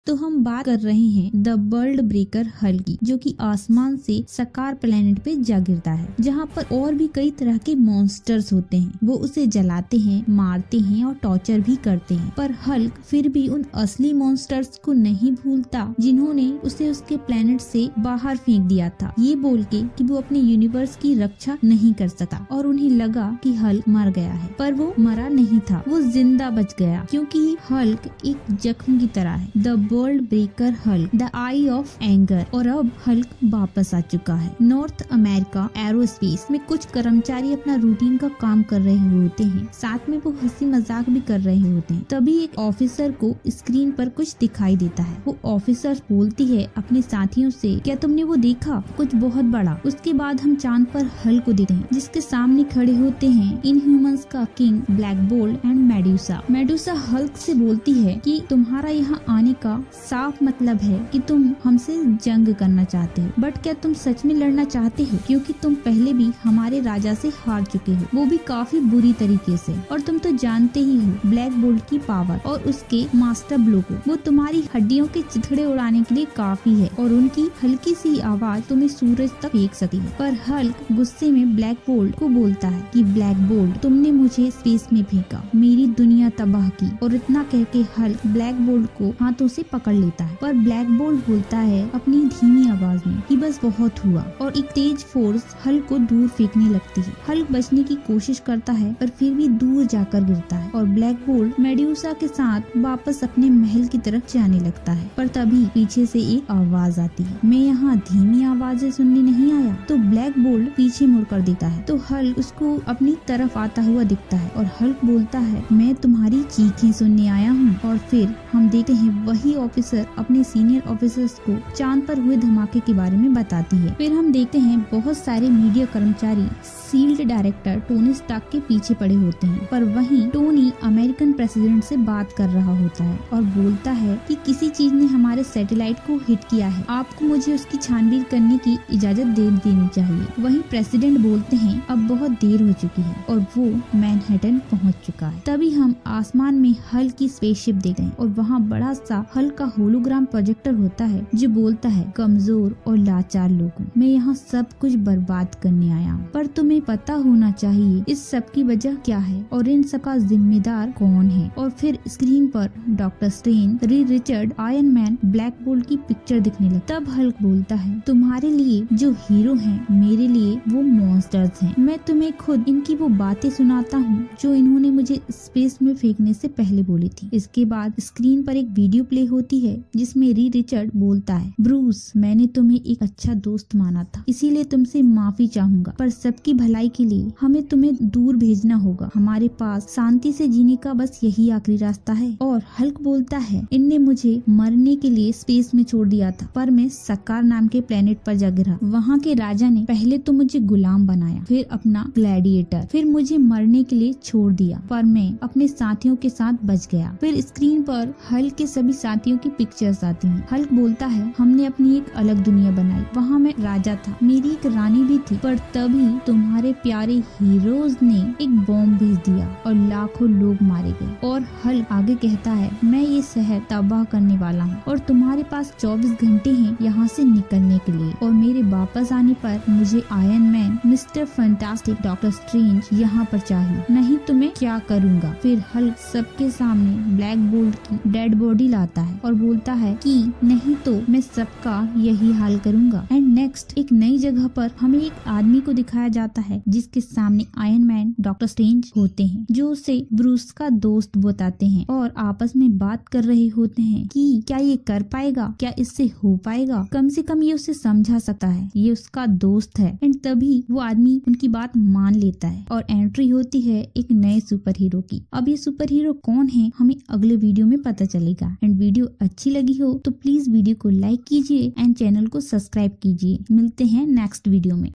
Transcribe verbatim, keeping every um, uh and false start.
तो हम बात कर रहे हैं द वर्ल्ड ब्रेकर हल्क की, जो कि आसमान से सकार प्लेनेट पे जा गिरता है, जहाँ पर और भी कई तरह के मॉन्स्टर्स होते हैं। वो उसे जलाते हैं, मारते हैं और टॉर्चर भी करते हैं, पर हल्क फिर भी उन असली मॉन्स्टर्स को नहीं भूलता जिन्होंने उसे उसके प्लेनेट से बाहर फेंक दिया था, ये बोल के कि वो अपने यूनिवर्स की रक्षा नहीं कर सकता। और उन्हें लगा कि हल्क मर गया है, पर वो मरा नहीं था, वो जिंदा बच गया, क्योंकि हल्क एक जख्म की तरह है। The world breaker Hulk, the eye of anger. और अब हल्क वापस आ चुका है। नॉर्थ अमेरिका एरोस्पेस में कुछ कर्मचारी अपना रूटीन का काम कर रहे होते हैं, साथ में वो हंसी मजाक भी कर रहे होते हैं। तभी एक ऑफिसर को स्क्रीन पर कुछ दिखाई देता है। वो ऑफिसर बोलती है अपने साथियों से, क्या तुमने वो देखा, कुछ बहुत बड़ा। उसके बाद हम चांद पर हल्क को देखते हैं, जिसके सामने खड़े होते हैं इनह्यूमंस का king Black Bolt and Medusa. Medusa Hulk से बोलती है कि तुम्हारा यहाँ आने का साफ मतलब है कि तुम हमसे जंग करना चाहते हो, बट क्या तुम सच में लड़ना चाहते हो, क्योंकि तुम पहले भी हमारे राजा से हार चुके हो, वो भी काफी बुरी तरीके से। और तुम तो जानते ही हो ब्लैक बोल्ट की पावर और उसके मास्टर ब्लो को, वो तुम्हारी हड्डियों के चिथड़े उड़ाने के लिए काफी है और उनकी हल्की सी आवाज तुम्हें सूरज तक फेंक सकती है। पर हल्क गुस्से में ब्लैक बोल्ट को बोलता है कि ब्लैक बोल्ट, तुमने मुझे स्पेस में फेंका, मेरी दुनिया तबाह की। और इतना कह के हल्क ब्लैक बोल्ट को हाथों से पकड़ लेता है, पर ब्लैक बोल्ट बोलता है अपनी धीमी आवाज में कि बस बहुत हुआ, और एक तेज फोर्स हल्क को दूर फेंकने लगती है। हल्क बचने की कोशिश करता है, पर फिर भी दूर जाकर गिरता है और ब्लैक बोल्ट मेडुसा के साथ वापस अपने महल की तरफ जाने लगता है। पर तभी पीछे से एक आवाज आती है, मैं यहाँ धीमी आवाजें सुनने नहीं आया। तो ब्लैक बोल्ट पीछे मुड़ कर देता है, तो हल्क उसको अपनी तरफ आता हुआ दिखता है और हल्क बोलता है, मैं तुम्हारी चीखें सुनने आया हूँ। और फिर हम देखते हैं वही ऑफिसर अपने सीनियर ऑफिसर्स को चांद पर हुए धमाके के बारे में बताती है। फिर हम देखते हैं बहुत सारे मीडिया कर्मचारी शील्ड डायरेक्टर टोनी स्टार्क के पीछे पड़े होते हैं, पर वहीं टोनी अमेरिकन प्रेसिडेंट से बात कर रहा होता है और बोलता है कि किसी चीज ने हमारे सैटेलाइट को हिट किया है, आपको मुझे उसकी छानबीन करने की इजाजत दे देनी चाहिए। वहीं प्रेसिडेंट बोलते हैं अब बहुत देर हो चुकी है और वो मैनहट्टन पहुंच चुका है। तभी हम आसमान में हल्क की स्पेसशिप देखते हैं और वहाँ बड़ा सा हल्क का होलोग्राम प्रोजेक्टर होता है, जो बोलता है, कमजोर और लाचार लोगों, मैं यहाँ सब कुछ बर्बाद करने आया हूँ, पर तुम्हें पता होना चाहिए इस सब की वजह क्या है और इन सब का जिम्मेदार कौन है। और फिर स्क्रीन पर Doctor Strange, Reed Richard, Iron Man, Black Bolt की पिक्चर दिखने लगती। तब हल्क बोलता है, तुम्हारे लिए जो हीरो हैं, मेरे लिए वो मॉन्स्टर्स हैं। मैं तुम्हें खुद इनकी वो बातें सुनाता हूँ जो इन्होंने मुझे स्पेस में फेंकने से पहले बोली थी। इसके बाद स्क्रीन पर एक वीडियो प्ले होती है जिसमें री रिचर्ड बोलता है, ब्रूस, मैंने तुम्हें एक अच्छा दोस्त माना था, इसीलिए तुमसे माफी चाहूंगा, पर सबकी भलाई के लिए हमें तुम्हें दूर भेजना होगा। हमारे पास शांति से जीने का बस यही आखिरी रास्ता है। और हल्क बोलता है, इनने मुझे मरने के लिए स्पेस में छोड़ दिया था, पर मैं सकार नाम के प्लेनेट पर जा गिरा। वहाँ के राजा ने पहले तो मुझे गुलाम बनाया, फिर अपना ग्लैडिएटर, फिर मुझे मरने के लिए छोड़ दिया, पर मैं अपने साथियों के साथ बच गया। फिर स्क्रीन पर हल्क के सभी साथियों की पिक्चर्स आती हैं। हल्क बोलता है, हमने अपनी एक अलग दुनिया बनाई, वहाँ मैं राजा था, मेरी एक रानी भी थी, पर तभी तुम्हारे प्यारे हीरोज ने एक बॉम्ब भेज दिया और लाखों लोग मारे गए। और हल्क आगे कहता है, मैं ये शहर तबाह करने वाला हूँ और तुम्हारे पास चौबीस घंटे हैं यहाँ से निकलने के लिए, और मेरे वापस आने पर मुझे Iron Man, Mister Fantastic, Doctor Strange यहाँ पर चाहिए, नहीं तो मैं क्या करूँगा। फिर हल्क सबके सामने ब्लैक बोल्ट की डेड बॉडी लाता है और बोलता है कि नहीं तो मैं सबका यही हाल करूँगा। एंड नेक्स्ट एक नई जगह पर हमें एक आदमी को दिखाया जाता है जिसके सामने आयरन मैन, डॉक्टर स्ट्रेंज होते हैं, जो उसे ब्रूस का दोस्त बताते हैं और आपस में बात कर रहे होते हैं कि क्या ये कर पाएगा, क्या इससे हो पाएगा, कम से कम ये उसे समझा सकता है, ये उसका दोस्त है। एंड तभी वो आदमी उनकी बात मान लेता है और एंट्री होती है एक नए सुपर हीरो की। अब ये सुपर हीरो कौन है हमें अगले वीडियो में पता चलेगा। एंड वीडियो अच्छी लगी हो तो प्लीज वीडियो को लाइक कीजिए एंड चैनल को सब्सक्राइब कीजिए। मिलते हैं नेक्स्ट वीडियो में।